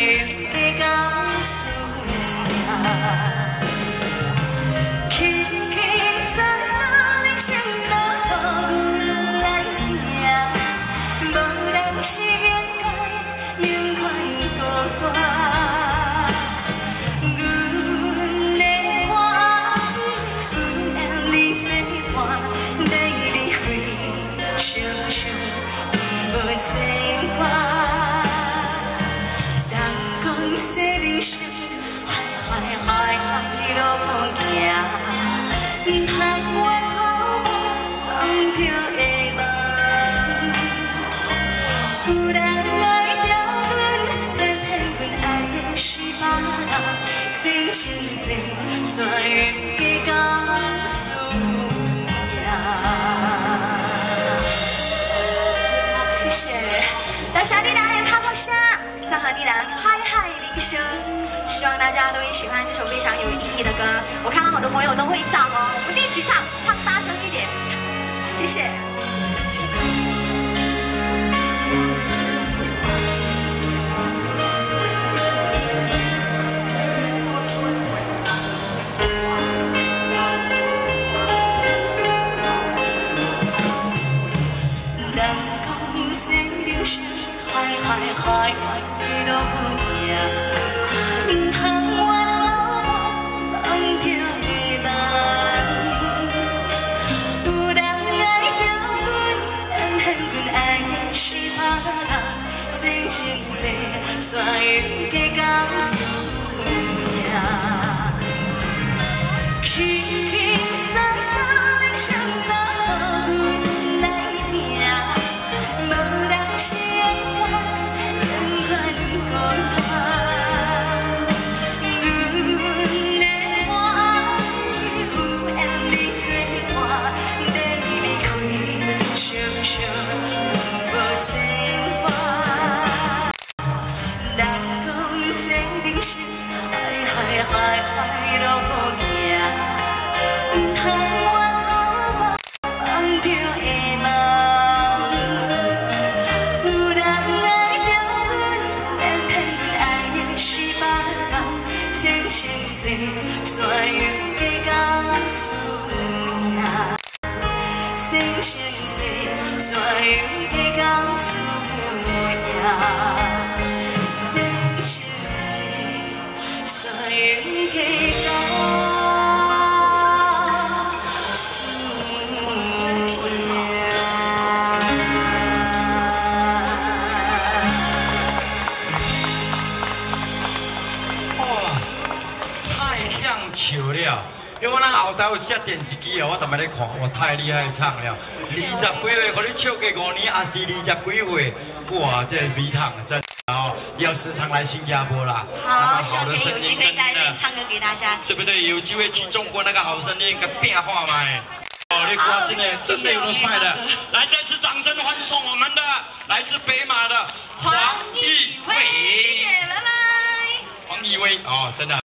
的告诉命。 所以的告诉呀，谢谢，多谢你来拍拍声，送和你人海海铃声。希望大家都会喜欢这首非常有意义的歌。我看到好多朋友都会唱哦，我们一起唱，唱大声一点，谢谢。 海路行，唔通冤枉放着的梦。有人爱着阮，但恨阮爱的是别人，真情真煞有的告诉命。轻轻松松的承诺，阮来拼，无人是。 因为咱后头有设电视机哦，我逐摆咧看，哇，太厉害唱了！20几岁，互你唱过5年，也是20几岁，哇，这美烫真哦，要时常来新加坡啦。 好，希望可以有机会在那边唱歌给大家听。 对不对？有机会去中国那个好声音给变化嘛？哦，你歌真的有那么快的，来，再次掌声欢送我们的来自北马的黄义威， 谢谢，拜拜。 黄义威哦，真的。